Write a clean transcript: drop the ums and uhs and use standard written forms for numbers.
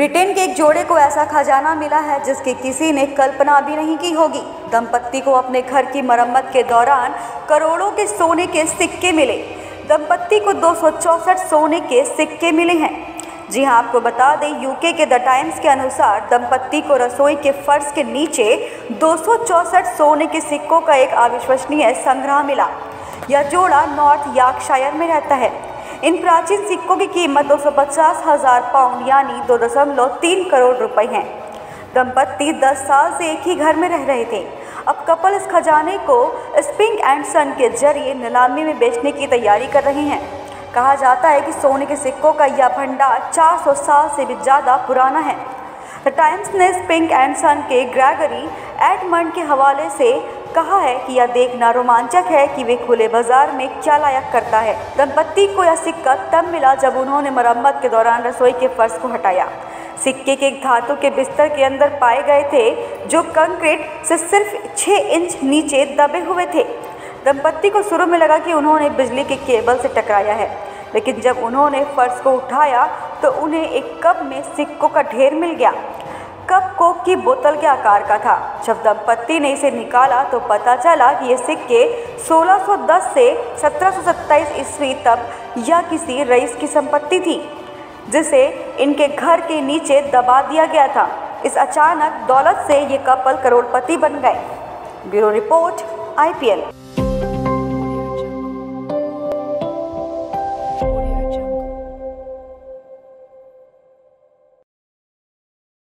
Britain के एक जोड़े को ऐसा खजाना मिला है जिसकी किसी ने कल्पना भी नहीं की होगी। दंपत्ति को अपने घर की मरम्मत के दौरान करोड़ों के सोने के सिक्के मिले। दंपत्ति को 264 सोने के सिक्के मिले हैं। जी हां, आपको बता दें, यूके के द टाइम्स के अनुसार दंपत्ति को रसोई के फर्श के नीचे 264 सोने के सिक्कों का एक अविश्वसनीय संग्रह मिला। यह जोड़ा नॉर्थ यॉर्कशायर में रहता है। इन प्राचीन सिक्कों की कीमत 250,000 पाउंड यानी 2.3 करोड़ रुपए है। दंपत्ति 10 साल से एक ही घर में रह रहे थे। अब कपल इस खजाने को स्प्रिंग एंड सन के जरिए नीलामी में बेचने की तैयारी कर रहे हैं। कहा जाता है कि सोने के सिक्कों का यह भंडार 400 साल से भी ज़्यादा पुराना है। द टाइम्स ने स्प्रिंग एंड सन के ग्रेगरी एडमंड के हवाले से कहा है कि यह देखना रोमांचक है कि वे खुले बाजार में क्या लायक करता है। दंपत्ति को यह सिक्का तब मिला जब उन्होंने मरम्मत के दौरान रसोई के फर्श को हटाया। सिक्के के धातु के बिस्तर के अंदर पाए गए थे जो कंक्रीट से सिर्फ 6 इंच नीचे दबे हुए थे। दंपत्ति को शुरू में लगा कि उन्होंने बिजली के केबल से टकराया है, लेकिन जब उन्होंने फर्श को उठाया तो उन्हें एक कप में सिक्कों का ढेर मिल गया। कप कोक की बोतल के आकार का था। जब दंपत्ति ने इसे निकाला तो पता चला कि ये सिक्के 1610 से 1727 ईस्वी तक यह किसी रईस की संपत्ति थी, जिसे इनके घर के नीचे दबा दिया गया था। इस अचानक दौलत से ये कपल करोड़पति बन गए। Bureau report, IPL।